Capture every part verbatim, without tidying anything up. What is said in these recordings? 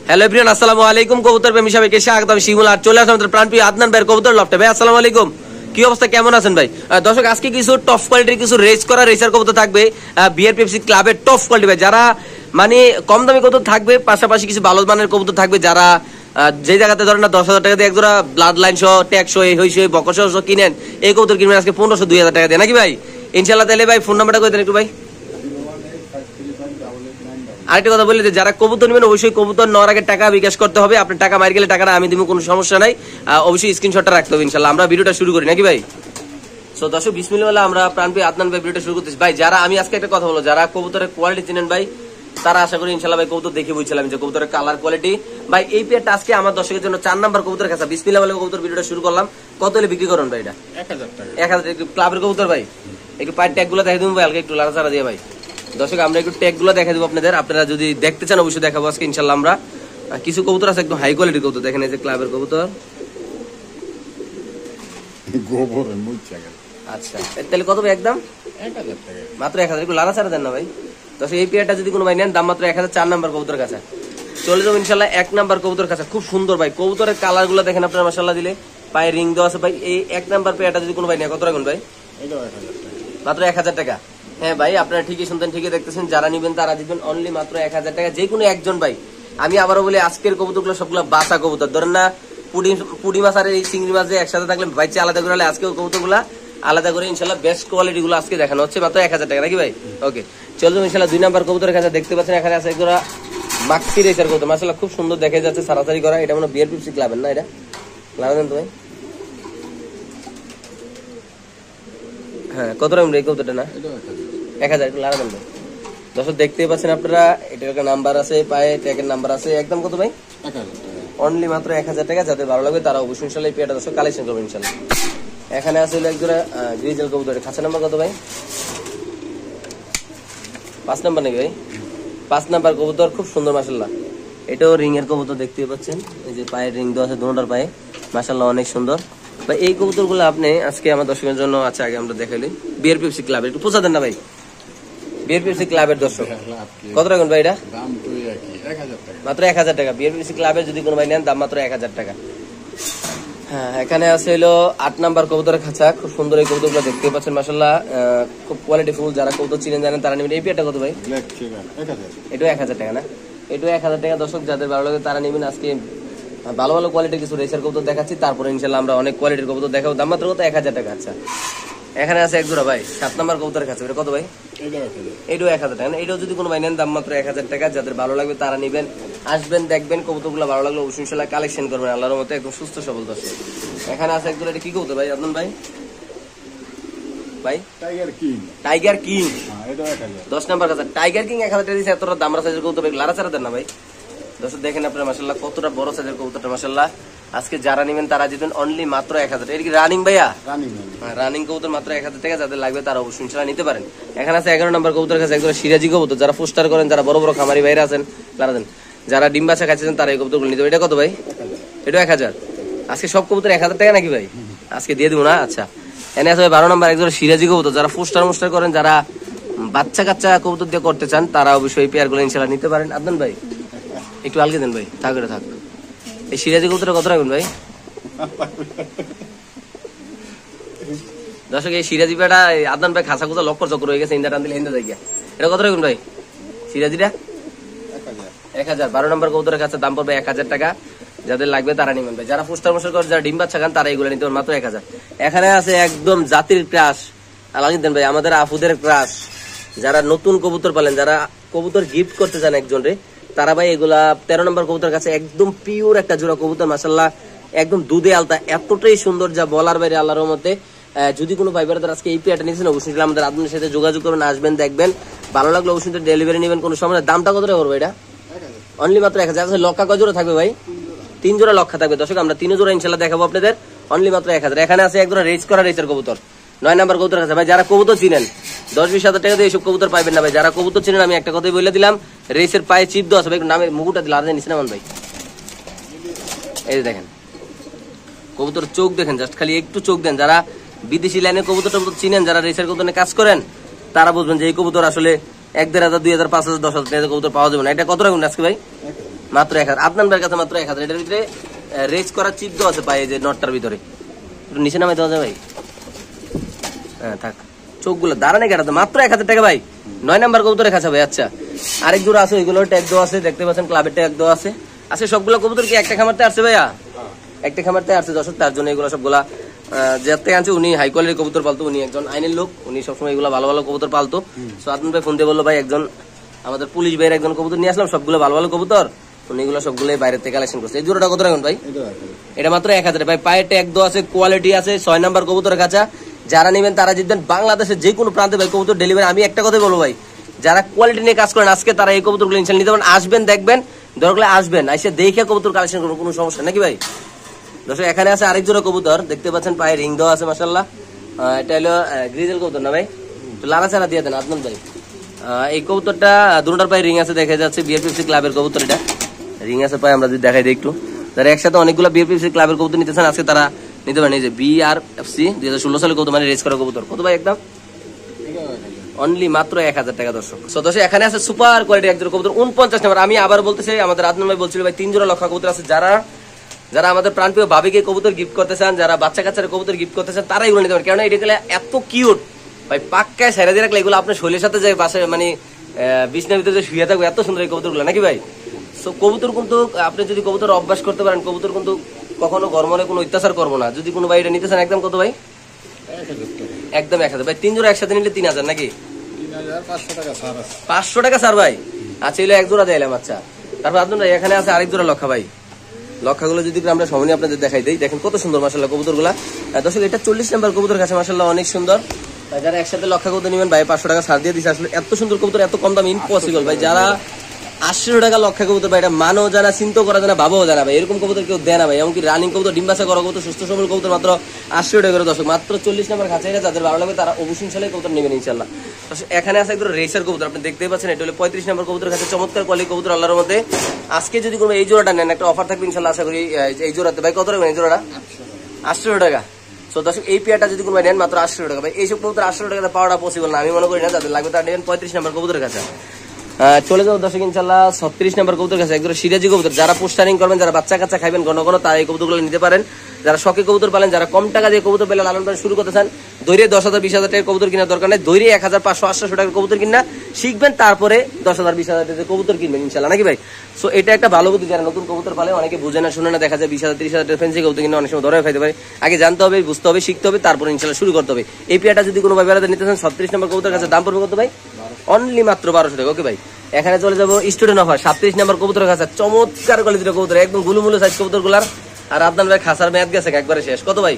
Hello everyone, আসসালামু আলাইকুম। কবুতর প্রেমী সবাইকে স্বাগতম। শিমুল আর চলে আসলাম আমাদের প্রাণপ্রিয় আদনান ভাইয়ের কবুতর লফটে। ভাই আসসালামু আলাইকুম, কি অবস্থা, কেমন আছেন ভাই? দর্শক, আজকে কিছু টপ কোয়ালিটির কিছু রেস করা রেসার কবুতর থাকবে বিআরপিএফসি ক্লাবের টপ কোয়ালিটি ভাই, যারা মানে কম দামি কবুতর থাকবে, পাশাপাশি কিছু ভালো মানের কবুতর থাকবে, যারা যে জায়গাতে ধরেন না দশ হাজার টাকা দিয়ে একজোড়া ব্লাড লাইন সহ ট্যাগ সহ এই হইসে বকর সহ কিনেন, এই কবুতর কিনবেন আজকে পনেরোশো দুই হাজার টাকা দিয়ে, নাকি ভাই? ইনশাল্লাহ। তাহলে ভাই ফোন নাম্বারটা করে দেন একটু ভাই। আরেকটা কথা বললে, যারা কবুতর নেবেন অবশ্যই কবুতর নেওয়ার আগে টাকা বিকাশ করতে হবে। আপনার টাকা মার গেলে টাকাটা আমি দিব, কোনো সমস্যা নাই। অবশ্যই স্ক্রিনশটটা রাখতে হবে ইনশাল্লাহ। আমরা ভিডিওটা শুরু করি, নাকি ভাই? সো দর্শক, বিসমিল্লাহ, আমরা প্রাণপ্রিয় আদনান ভাই ভিডিওটা শুরু করতেছি। ভাই যারা, আমি আজকে একটা কথা বলবো, যারা কবুতরের কোয়ালিটি চিনেন ভাই, তারা আশা করি ইনশাল্লাহ ভাই কবুতর দেখে বুঝছিলাম যে কবুতরের কালার কোয়ালিটি। ভাই এই পেয়ারটা আজকে আমার দর্শকের জন্য চার নাম্বার কবুতর কাছে। বিসমিল্লাহ বলে কবুতর ভিডিওটা শুরু করলাম। কত হলে বিক্রি করেন ভাই এটা? এক হাজার টাকা। এক হাজার ক্লাবের কবুতর ভাই, একটু পায়ের ট্যাগ গুলো দেখে দেবো ভাই, হালকা একটু লাড়াচাড়া দিয়ে ভাই। দর্শক, আমরা একটু ট্যাগ গুলো দেখা দেবো আপনাদের, আপনারা যদি দেখতে চান অবশ্যই দেখাবো আজকে ইনশাল্লাহ। আমরা কিছু কবুতর আছে একদম হাই কোয়ালিটির কবুতর, দেখেন এই যে ক্লাবের কবুতর। আচ্ছা, তাহলে কত ভাই? একদম মাত্র এক হাজার। একটু লাড়াচাড়া দেন না ভাই। দর্শক, এই পেয়ারটা যদি কোনো ভাই নেন, দাম মাত্র এক হাজার। চার নাম্বার কবুতর কাছে চলে যাবো ইনশাল্লাহ। এক নাম্বার কবুতর কাছে খুব সুন্দর ভাই, কবুতরের কালার গুলো দেখেন আপনারা, মাশাআল্লাহ দিলে পায়ে রিং দেওয়া আছে ভাই। এই এক নাম্বার পেয়ারটা যদি কোনো ভাই নেয়, কত রাখুন ভাই? মাত্র এক হাজার টাকা। হ্যাঁ ভাই, আপনারা ঠিকই শুনতেন, ঠিকই দেখতেছেন। যারা নিবেন তারা দিবেন অনলি মাত্র এক হাজার টাকা, যে কোনো একজন ভাই। আমি আবারও বলি, আজকের কবুতরগুলো সবগুলো বাসা কবুতর, ধরেন না পুডি পুডি মাছ আর এই চিংড়ি মাছ একসাথে থাকলে বাইচে আলাদা করে হলে, আজকেও কবুতরগুলা আলাদা করে ইনশাল্লাহ বেস্ট কোয়ালিটি গুলো আজকে দেখানো হচ্ছে মাত্র এক হাজার টাকা, নাকি ভাই? ওকে, চলুন ইনশাল্লাহ দুই নাম্বার কবুতরের কাছে। দেখতে পাচ্ছেন এখানে আছে একজোড়া মাক্সি রেসার কবুতর, মাশাআল্লাহ খুব সুন্দর দেখা যাচ্ছে, সারাসারি করা। এটা মনে বিআরপিএফসি ক্লাবের না? এটা লাগাবেন তো ভাই। হ্যাঁ, কত রকম এই কবুতরটা? না এক হাজার। একটু লাগাবেন ভাই। দর্শক, দেখতেই পাচ্ছেন আপনারা, এটার একটা নাম্বার আছে, পায়ে ট্যাগের নাম্বার আছে। একদম কত ভাই? অনলি মাত্র এক হাজার টাকা। যাদের ভালো লাগবে তারা অবশ্যই ইনশাল্লাহ এই পেয়ারটা দর্শক কালেকশন করবেন ইনশাল্লাহ। এখানে আছে একজোড়া গ্রিজেল কবুতর, খাঁচা নাম্বার কত ভাই? পাঁচ নাম্বার নাকি ভাই? পাঁচ নাম্বার কবুতর, খুব সুন্দর মাশাআল্লাহ। এটাও রিং এর কবুতর, দেখতেই পাচ্ছেন এই যে পায়ের রিং দেওয়া আছে দুটোটার পায়ে, মাশাআল্লাহ অনেক সুন্দর ভাই। এই কবুতর গুলো আপনি আজকে আমার দর্শকের জন্য আছে, আগে আমরা দেখাইলি বিআরপিএফসি ক্লাবের, একটু পৌঁছা দেন না ভাই। বিআরপিএফসি ক্লাবের দর্শক কত রাখুন ভাই? এটা মাত্র এক হাজার টাকা। বিআরপিএফসি ক্লাবের যদি কোনো ভাই নেন, দাম মাত্র এক হাজার টাকা। হ্যাঁ, এখানে আছে হলো আট নাম্বার কবুতরের খাঁচা, খুব সুন্দর এই কবুতরগুলো দেখতে পাচ্ছেন মাশাআল্লাহ, খুব কোয়ালিটি ফুল। যারা কবুতর চিনেন জানেন তারা নেবেন। এই পেয়ারটা কত ভাই? এটাও এক হাজার টাকা না? এটাও এক হাজার টাকা। দর্শক, যাদের ভালো লাগে তারা নেবেন। আজকে ভালো ভালো কোয়ালিটির কিছু রেসার কবুতর দেখাচ্ছি, তারপরে ইনশাল্লাহ আমরা অনেক কোয়ালিটির কবুতর দেখাবো। দাম মাত্র কত? এক হাজার টাকা। আচ্ছা, এখানে আছে এক জোড়া ভাই সাত নাম্বার কবুতরের কাছে, এটা কত ভাই? এটাও এক হাজার টাকা না? এটাও যদি কোনো ভাই নেন, দাম মাত্র এক হাজার টাকা। যাদের ভালো লাগবে তারা নেবেন, আসবেন, দেখবেন কবুতরগুলো ভালো লাগলে অবশ্যই ইনশাল্লাহ কালেকশন করবেন আল্লাহর মতো, একদম সুস্থ সবল দর্শক। এখানে আছে এক জোড়া, এটা কি কবুতর ভাই আদনান ভাই? ভাই টাইগার কিং। টাইগার কিং দশ নাম্বার কাছে, টাইগার কিং এক হাজার টাকা দিয়েছে। এতটা দাম সাইজের কবুতর ভাই, লাড়াচাড়া দেন না ভাই। দর্শক দেখেন আপনারা মাশাআল্লাহ কতটা বড় সাইজের কবুতরটা মাশাআল্লাহ। আজকে যারা নেবেন তারা দিবেন অনলি মাত্র এক হাজার। এটা কি রানিং ভাইয়া? রানিং কবুতর, মাত্র এক হাজার টাকা। যাদের লাগবে তারা অবশ্যই ইনশাল্লাহ নিতে পারেন। এখানে আছে এগারো নম্বর কবুতর কাছে একজন সিরাজি কবুতর, যারা পোস্টার করেন, যারা বড় বড় খামারি ভাইরা আছেন তারা দেন, যারা ডিম বাচ্চা খাচ্ছেন তারা এই কবুতরগুলো নিতে পারেন। এটা কত ভাই? এটা এক হাজার। আজকে সব কবুতর এক হাজার টাকা নাকি ভাই? আজকে দিয়ে দিব না? আচ্ছা, এনে আছে বারো নম্বর একজন সিরাজি কবুতর, যারা পোস্টার মোস্টার করেন, যারা বাচ্চা কাচ্চা কবুতর দিয়ে করতে চান, তারা অবশ্যই এই পেয়ারগুলো ইনশাল্লাহ নিতে পারেন। আদনান ভাই একটু আলগে দেন ভাই, থাক এটা থাক। এই সিরাজি কবুতরটা কত রাখবেন ভাই? দর্শক, এই সিরাজি পেটা আদনান ভাই খাসা কোথা লক্কর চক্কর হয়ে গেছে, ইন্দা টান দিলে হিন্দা জায়গা। এটা কত রাখবেন ভাই সিরাজিটা? এক হাজার। বারো নম্বর কবুতরের কাছে দাম পড়বে এক হাজার টাকা। যাদের লাগবে তারা নেবেন ভাই। যারা পোস্টার মোস্টার করে, যারা ডিম বাচ্চা খান, তারা এগুলো নিতে পারেন মাত্র এক হাজার। এখানে আছে একদম জাতির ক্রাশ আলাদা দেন ভাই, আমাদের আফুদের ক্রাশ। যারা নতুন কবুতর পালেন, যারা কবুতর গিফট করতে চান একজন রে, তারা ভাই এগুলা তেরো নম্বর কবুতর কাছে একদম পিওর একটা জোড়া কবুতর মাশাআল্লাহ, একদম দুধে আলতা, এতটাই সুন্দর যা বলার বাইরে আল্লাহর রহমতে। যদি কোনো ভাই ব্রাদার আজকে এই পেয়ারটা নিয়েছেন, অবশ্যই আমাদের আদনানের সাথে যোগাযোগ করবেন, আসবেন, দেখবেন, ভালো লাগলে অবশ্যই ডেলিভারি নেবেন, কোনো সমস্যা। দামটা কত টাকা করবো এটা? অনলি মাত্র এক হাজার। লক্ষা কয় জোড়া থাকবে ভাই? তিন জোড়া লক্ষা থাকবে। দর্শক, আমরা তিন জোড়া ইনশাল্লাহ দেখাবো আপনাদের, অনলি মাত্র এক হাজার। এখানে আছে এক জোড়া রেস করা রেসের কবুতর, নয় নাম্বার কবুতর আছে ভাই। যারা কবুতর চিনেন, দশ বিশ হাজার টাকা দিয়ে এইসব কবুতর পাইবেন না ভাই। যারা কবুতর চিনেন, আমি একটা কথাই বলে দিলাম, রেসের পায়ে চিপ দেওয়া আছে ভাই, নামে মুকুটা দিল আর জানিস না ভাই। এই দেখেন কবুতর চোখ দেখেন, জাস্ট খালি একটু চোখ দেন। যারা বিদেশি লাইনে কবুতর টবুতর চিনেন, যারা রেসের কবুতর কাজ করেন, তারা বুঝবেন যে এই কবুতর আসলে এক দেড় হাজার, দুই হাজার, পাঁচ হাজার, দশ হাজার টাকা কবুতর পাওয়া যাবে না। এটা কত রাখবেন আজকে ভাই? মাত্র এক হাজার। আদনান ভাইয়ের কাছে মাত্র এক হাজার। এটার ভিতরে রেজ করা চিপ দেওয়া আছে পায়ে, যে নটটার ভিতরে একটু নিচে নামাই দেওয়া যায় ভাই। হ্যাঁ থাক, চোখগুলো দাঁড়ানে কাটাতে মাত্র এক হাজার টাকা ভাই। নয় নাম্বার কবুতরের কাছে ভাই। আচ্ছা আরেক জোড়া আছে, ওইগুলো ট্যাগ দেওয়া আছে, দেখতে পাচ্ছেন ক্লাবের ট্যাগ দেওয়া আছে। আচ্ছা সবগুলো কবুতর কি একটা খামারতে আসছে ভাইয়া? একটা খামারতে আসছে দর্শক, তার জন্য এগুলো সবগুলা যাতে আনছে উনি হাই কোয়ালিটির কবুতর পালতো, উনি একজন আইনের লোক, উনি সবসময় এগুলো ভালো ভালো কবুতর পালতো। সো আদনান ভাই ফোন দিয়ে বললো ভাই একজন আমাদের পুলিশ ভাইয়ের একজন কবুতর নিয়ে আসলাম, সবগুলো ভালো ভালো কবুতর, উনি এগুলো সবগুলো বাইরে থেকে কালেকশন করছে। এই জোড়াটা কত রাখুন ভাই? এটা মাত্র এক হাজার ভাই। পায়ে ট্যাগ দেওয়া আছে, কোয়ালিটি আছে, ছয় নাম্বার কবুতরের কাছে। যারা নেবেন তারা জিতবেন। বাংলাদেশের যে কোনো প্রান্তে ভাই কবুতর ডেলিভারি। আমি একটা কথাই বলবো ভাই, যারা কোয়ালিটি নিয়ে কাজ করেন আজকে তারা এই কবুতরগুলো ইনশাআল্লাহ নিতে পারেন। আসবেন, দেখবেন, দরকার আসবেন, এসে দেখে কবুতর কালেকশন করবেন, কোনো সমস্যা নাকি ভাই? দর্শক এখানে আছে আরেক জোড়া কবুতর, দেখতে পাচ্ছেন পায়ে রিং দেওয়া আছে মাশাআল্লাহ। এটা হলো গ্রিজেল কবুতর না ভাই? তো লালা চারা দিয়ে দেন আদনান ভাই। এই কবুতরটা দুটোটার পায়ে রিং আছে, দেখা যাচ্ছে বিএফএফসি ক্লাবের কবুতর। এটা রিং আছে পায়ে, আমরা যদি দেখাই দিই একটু। যারা একসাথে অনেকগুলো বিএফএফসি ক্লাবের কবুতর নিতেছেন আজকে তারা নিতে পারেন। এই যে বিআরএফসি দুই হাজার ষোলো সালে কবুতর, মানে রেজ করা কবুতর। কত ভাই একদম? অনলি মাত্র এক হাজার টাকা দর্শক। সো দর্শক এখানে আছে সুপার কোয়ালিটি এক জোড়া কবুতর, উনপঞ্চাশ নাম্বার। আমি আবার বলতেছি, আমাদের আদনান ভাই বলছিল ভাই তিন জোড়া লক্ষা কবুতর আছে। যারা যারা আমাদের প্রাণপ্রিয় ভাবিকে কবুতর গিফট করতে চান, যারা বাচ্চা কাচ্চার কবুতর গিফট করতে চান, তারা এগুলো নিতে পারেন। কেননা এটা এত কিউট ভাই, পাক্কায় সাইরা দিয়ে রাখলে এগুলো আপনার শরীরের সাথে যায় বাসায়, মানে বিছনার ভিতরে শুয়ে থাকবে, এত সুন্দর এই কবুতরগুলো নাকি ভাই? সো কবুতর কিন্তু আপনি যদি কবুতর অভ্যাস করতে পারেন, কবুতর কিন্তু কখনো গরমরে কোনো অত্যাচার করবো না। যদি কোনো ভাই এটা নিতে চান একদম কত ভাই? একদম এক হাজার ভাই। তিন জোড়া একসাথে নিলে তিন হাজার নাকি? পাঁচশো টাকা স্যার ভাই। আচ্ছা এগুলো এক জোড়া দিলাম। আচ্ছা তারপর আপনার এখানে আছে আরেক জোড়া লক্ষা ভাই। লক্ষাগুলো যদি আমরা সামনে আপনাদের দেখাই দিই, দেখেন কত সুন্দর মাশাআল্লাহ কবুতর গুলা। দর্শক এটা চল্লিশ নাম্বার কবুতর কাছে মাশাআল্লাহ অনেক সুন্দর। যারা একসাথে লক্ষা কবুতর নেবেন ভাই পাঁচশো টাকা ছাড় দিয়ে দিচ্ছে। আসলে এত সুন্দর কবুতর এত কম দাম ইম্পসিবল ভাই। যারা আটশো টাকা লক্ষা কবুতর ভাই, এটা মানও জানা, চিন্তা করা জানা, ভাবও জানা ভাই, এরকম কবুতর কেউ দেয় না ভাই। এমনকি রানিং কবুতর, ডিম্বাসা করা কবুতর, সুস্থ সবল কবুতর মাত্র আটশো টাকা করে দর্শক। মাত্র চল্লিশ নাম্বার কাছে এটা যাদের ভালো লাগবে তারা অবশ্যই সালে কবুতর নেবেন ইনশাল্লাহ। এখানে আছে একদম রেসার কবুতর, আপনি দেখতেই পাচ্ছেন। এটা হলো পঁয়ত্রিশ নাম্বার কবুতর কাছে, চমৎকার কোয়ালিটি কবুতর আল্লাহর মধ্যে। আজকে যদি কোনো এই জোড়াটা নেন একটা অফার থাকবে ইনশাল্লাহ, আশা করি। এই জোড়াতে ভাই কত রাখবেন? এই জোড়াটা আটশো টাকা। সো দর্শক এই পেয়ারটা যদি কোনো নেন মাত্র আটশো টাকা ভাই। এইসব কবুতর আটশো টাকাতে পাওয়াটা পসিবল না, আমি মনে করি না। যাদের লাগবে তারা নেবেন পঁয়ত্রিশ নাম্বার কবুতরের কাছে। চলে যাবো দর্শক ইনশাল্লাহ ছত্রিশ নাম্বার কবুতর কাছে, একদম সিরাজি কবুতর। যারা পোস্টারিং করবেন, যারা বাচ্চা কাচ্চা খাইবেন ঘন ঘন, তারা এই কবুতরগুলো নিতে পারেন। যারা শখে কবুতর পালেন, যারা কম টাকা দিয়ে কবুতর পেলে লালন পালন শুরু করতে চান, দৈরে দশ হাজার বিশ হাজার টাকার কবুতর কেনার দরকার নেই। দৈরে এক হাজার পাঁচশো আটশো টাকার কবুতর কিনা শিখবেন, তারপরে দশ হাজার বিশ হাজার টাকার কবুতর কিনবেন ইনশাল্লাহ নাকি ভাই? সো এটা একটা ভালো বুদ্ধি। যারা নতুন কবুতর পালে অনেকে বুঝে না, শুনে না, দেখা যায় বিশ হাজার ত্রিশ হাজার ফেন্সি কবুতর কিনে অনেক সময় ধরে খাইতে পারে। আগে জানতে হবে, বুঝতে হবে, শিখতে হবে, তারপরে ইনশাল্লাহ শুরু করতে হবে। এই পেয়ারটা যদি কোনো ভাই বেড়াতে নিতে চান ছত্রিশ নম্বর কবুতর কাছে, দাম পড়বে কত ভাই? অনলি মাত্র বারোশো টাকা। ওকে ভাই এখানে চলে যাবো স্টুডেন্ট অফার সাতত্রিশ নম্বর কবুতর কাছে, চমৎকার কোয়ালিটির কবুতর, একদম গুলুমুলু সাইজ কবুতর গুলার। আর আদনান ভাই খাসার মেয়াদ গেছে একবারে শেষ। কত ভাই?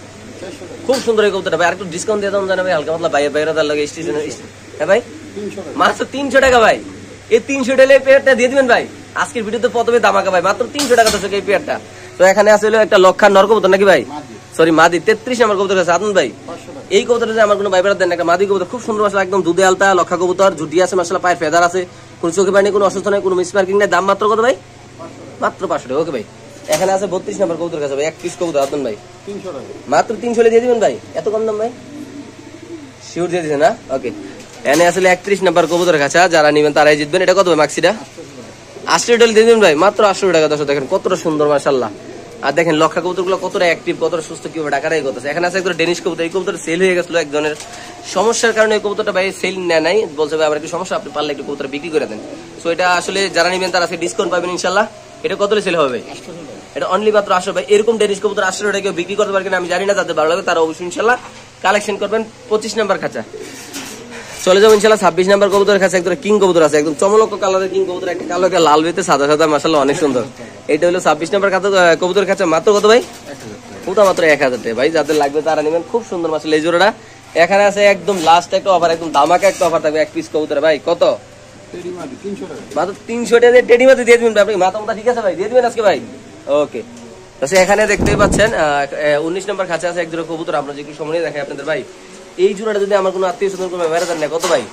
খুব সুন্দর এই কবুতরটা ভাই। আর একটু ডিসকাউন্ট দিয়ে দাম জানা ভাই, হালকা পাতলা বাইরে বাইরে তার লাগে স্টেশন। হ্যাঁ ভাই মাত্র তিনশো টাকা ভাই। এই তিনশো টাকা পেয়ারটা দিয়ে দিবেন ভাই। আজকের ভিডিওতে প্রথমে দামাকা ভাই, মাত্র তিনশো টাকা দর্শক এই পেয়ারটা। তো এখানে আসলে একটা লক্ষার নর কবুতর নাকি ভাই? সরি মাদি, তেত্রিশ নম্বর কবুতর কাছে আদনান ভাই। এই কবুতরটা যে আমার কোনো ভাই বেড়া দেন, একটা মাদি কবুতর, খুব সুন্দর মাশাআল্লাহ, একদম দুধে আলতা লক্ষা কবুতর, ঝুটি আছে মাশাআল্লাহ, পায়ের ফেদার আছে, কোনো চোখে পায়নি, কোনো অসুস্থ নাই, কোনো মিসমার্কিং নাই। দাম মাত্র কত ভাই? মাত্র পাঁচশো টাকা। ওকে ভাই এখানে আছে বত্রিশ নম্বর কবুতর কাছে ভাই, এক পিস কবুতর আদনান ভাই মাত্র তিনশো দিয়ে দিবেন ভাই। এত কম দাম ভাই? শিওর দিয়ে দিচ্ছেন না? ওকে এখানে আসলে একত্রিশ নম্বর কবুতর কাছে, যারা নিবেন তারাই জিতবেন। এটা কত ভাই মাক্সিটা? আশি টাকা দিয়ে দিবেন ভাই, মাত্র আটশো টাকা। দর্শক দেখেন কতটা সুন্দর মাশাআল্লাহ। আর দেখেন লক্ষা কবুতর গুলো কতটা অ্যাক্টিভ, কতটা সুস্থ, কিভাবে ডাকারাই করতেছে। এখানে আছে একদম ডেনিশ কবুতর। এই কবুতর সেল হয়ে গেছিল একজনের সমস্যার কারণে, এই কবুতরটা ভাই সেল নেয় নাই, বলছে ভাই আমার একটু সমস্যা, আপনি পারলে একটু কবুতর বিক্রি করে দেন। সো এটা আসলে যারা নিবেন তারা ডিসকাউন্ট পাবেন ইনশাল্লাহ। এটা কত সেল হবে ভাই? এটা অনলি মাত্র আটশো ভাই। এরকম ডেনিশ কবুতর আটশো টাকা কেউ বিক্রি করতে পারে কিনা আমি জানি না, যাদের ভালো লাগে তারা অবশ্যই ইনশাল্লাহ কালেকশন করবেন। পঁচিশ নাম্বার খাঁচা চলে যাবো ইনশাল্লাহ ছাব্বিশ নাম্বার কবুতরের কাছে, একদম কিং কবুতর আছে, একদম চমলক্ষ কালারের কিং কবুতর, একটা কালো একটা লাল বেতে সাদা সাদা মাশাআল্লাহ অনেক সুন্দর। এটা হলো ছাব্বিশ নাম্বার কবুতর কাছে, মাত্র কত ভাই? ওটা মাত্র এক হাজার টাকা ভাই। যাদের লাগবে তারা নেবেন, খুব সুন্দর মাশাআল্লাহ এই জোড়াটা। এখানে আছে একদম লাস্ট একটা অফার, একদম দামাকা একটা অফার থাকবে এক পিস কবুতর ভাই। কত? মাত্র তিনশো টাকা দিয়ে টেডি মাদি দিয়ে দিবেন আপনি। মাথা মাথা ঠিক আছে ভাই, দিয়ে দিবেন আজকে ভাই। ওকে এখানে দেখতেই পাচ্ছেন উনিশ নম্বর খাঁচা আছে এক জোড়া কবুতর, আপনার যেগুলো সময় দেখায় আপনাদের ভাই। এই জোড়াটা যদি আমার কোনো আত্মীয় স্বজন কোনো বেড়াতেন না, কত ভাই?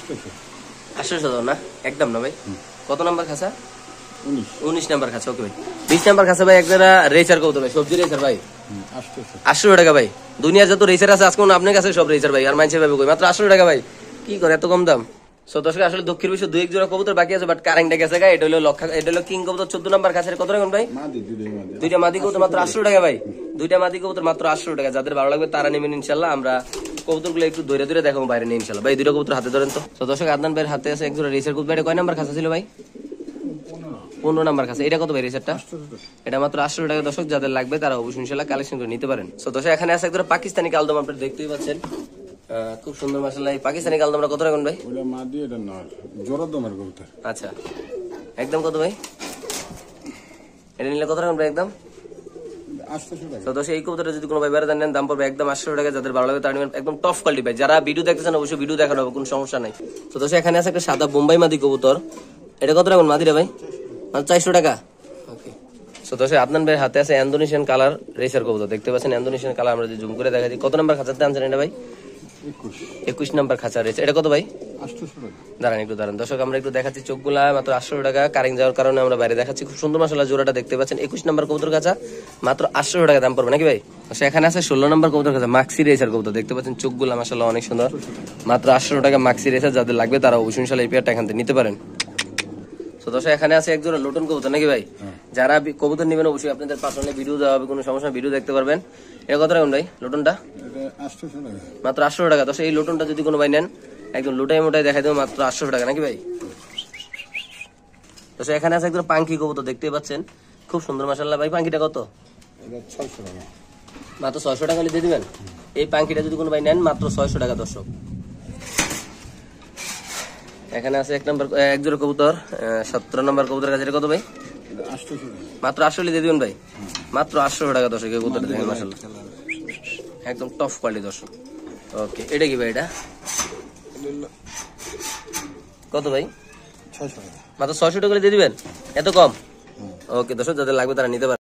আটশো না একদম না ভাই। কত নাম্বার খাঁচা? উনিশ নাম্বার খাঁচা। ওকে ভাই বিশ নাম্বার খাঁচা ভাই, এক জোড়া রেসার কবুতর ভাই, সবজি রেসার ভাই, আটশো টাকা ভাই। দুনিয়ার যত রেসার আছে আজকে আপনার কাছে সব রেসার ভাই, আর মাইন্সের ভাই মাত্র আটশো টাকা ভাই। কি করে এত কম দাম? সো দর্শক আসলে দক্ষিণ বিশ্ব দুই এক জোড়া কবুতর বাকি আছে, বাট কারেন্টটা গেছে গা। এটা হলো লক্ষা, এটা হলো কিং কবুতর চোদ্দ নাম্বার কাছের কত রাখুন ভাই? দুইটা মাদি কবুতর মাত্র আটশো টাকা ভাই, দুইটা মাদি কবুতর মাত্র আটশো টাকা। যাদের ভালো লাগবে তারা নেবেন ইনশাল্লাহ। আমরা কবুতর গুলো একটু ধরে ধরে দেখাবো বাইরে নিয়ে ইনশাল্লাহ। ভাই দুইটা কবুতর হাতে ধরেন তো। তো দর্শক আদনান ভাইয়ের হাতে আছে এক জোড়া রেসার কবুতর। এটা কয় নাম্বার খাঁচা ছিল ভাই? পনেরো নাম্বার কাছে। এটা কত ভাই রেসারটা? এটা মাত্র আটশো টাকা। দর্শক যাদের লাগবে তারা অবশ্যই ইনশাল্লাহ কালেকশন করে নিতে পারেন। তো দর্শক এখানে আছে একদম পাকিস্তানি কালদম, আপনারা দেখতেই পাচ্ছেন খুব সুন্দর মাশাআল্লাহ। এই পাকিস্তানি কালদম আমরা কত রাখুন ভাই? ওটা মাদি, এটা নর, জোড়া দমের কবুতর। আচ্ছা একদম কত ভাই? এটা নিলে কত রাখুন ভাই? একদম আটশো টাকা। তো দর্শক এই কবুতরটা যদি কোনো ভাই বেড়াতে নেন দাম পড়বে একদম আটশো টাকা। যাদের ভালো লাগবে তারা নেবেন, একদম টপ কোয়ালিটি ভাই। যারা ভিডিও দেখতেছেন অবশ্যই ভিডিও দেখানো হবে, কোনো সমস্যা নাই। তো দর্শক এখানে আছে একটা সাদা বোম্বাই মাদি কবুতর। এটা কত রাখুন মাদিরা ভাই? মাত্র চারশো টাকা। ওকে। তো দর্শক আদনান ভাইয়ের হাতে আছে ইন্দোনেশিয়ান কালার রেসার কবুতর। দেখতে পাচ্ছেন ইন্দোনেশিয়ান কালার। আমরা যদি জুম করে দেখাচ্ছি, কত নাম্বার খাঁচাতে আনছেন এটা ভাই? একুশ নাম্বার খাঁচা রয়েছে। এটা কত ভাই? দাঁড়ান একটু দাঁড়ান দর্শক, আমরা একটু দেখাচ্ছি চোখগুলা মাত্র আটশো টাকা। কারেন্ট যাওয়ার কারণে আমরা বাইরে দেখাচ্ছি। খুব সুন্দর মাশাআল্লাহ জোড়াটা দেখতে পাচ্ছেন। একুশ নাম্বার কবুতর খাঁচা মাত্র আটশো টাকা দাম পড়বে নাকি ভাই? সেখানে আছে ষোলো নাম্বার কবুতর খাঁচা মাক্সি রেসার কবুতর। দেখতে পাচ্ছেন চোখগুলা মাশাআল্লাহ অনেক সুন্দর, মাত্র আটশো টাকা মাক্সি রেসার। যাদের লাগবে তারা অবশ্যই ইনশাআল্লাহ এই পেয়ারটা এখান থেকে নিতে পারেন। তো দর্শক এখানে আছে এক জোড়া লোটন কবুতর নাকি ভাই? যারা কবুতর নেবেন অবশ্যই আপনাদের পার্সোনালি ভিডিও দেওয়া হবে, কোনো সমস্যা ভিডিও দেখতে পারবেন। এটা কত রাখুন ভাই লোটনটা? মাত্র আটশো টাকা। দর্শক এই লোটনটা যদি কোনো ভাই নেন একদম লোটাই মোটাই দেখাই দেবো মাত্র আটশো টাকা নাকি ভাই? দর্শক এখানে আছে একদম পাঙ্কি কবুতর দেখতেই পাচ্ছেন, খুব সুন্দর মাশাআল্লাহ। ভাই পাঙ্কিটা কত? মাত্র ছয়শো টাকা দিয়ে দিবেন। এই পাঙ্কিটা যদি কোনো ভাই নেন মাত্র ছয়শো টাকা। দর্শক এখানে আছে এক নম্বর এক জোড়া কবুতর সতেরো নম্বর কবুতর কাছে। কত ভাই? মাত্র আটশো দিয়ে দিবেন ভাই, মাত্র আটশো টাকা। দর্শক এই কবুতরটা দেখেন মাশাআল্লাহ একদম টপ কোয়ালিটি। দর্শক ওকে, এটা কি ভাই? এটা কত ভাই? মাত্র ছয়শো টাকা দিয়ে দিবেন, এত কম? ওকে দর্শক যাদের লাগবে তারা নিতে পারে।